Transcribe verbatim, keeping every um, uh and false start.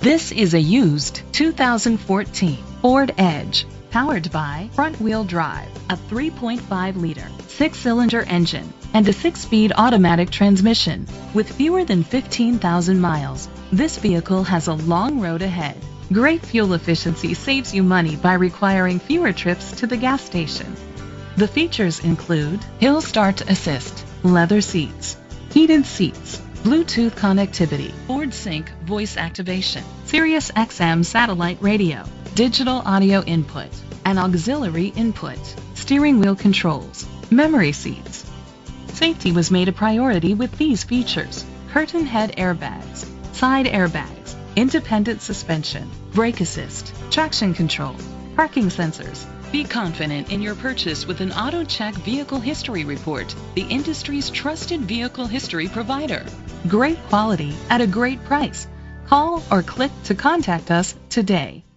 This is a used two thousand fourteen Ford Edge, powered by front-wheel drive, a three point five liter six-cylinder engine, and a six-speed automatic transmission. With fewer than fifteen thousand miles, this vehicle has a long road ahead. Great fuel efficiency saves you money by requiring fewer trips to the gas station. The features include hill start assist, leather seats, heated seats, Bluetooth connectivity, Ford Sync voice activation, Sirius X M satellite radio, digital audio input, and auxiliary input, steering wheel controls, memory seats. Safety was made a priority with these features: curtain head airbags, side airbags, independent suspension, brake assist, traction control, parking sensors. Be confident in your purchase with an AutoCheck Vehicle History Report, the industry's trusted vehicle history provider. Great quality at a great price. Call or click to contact us today.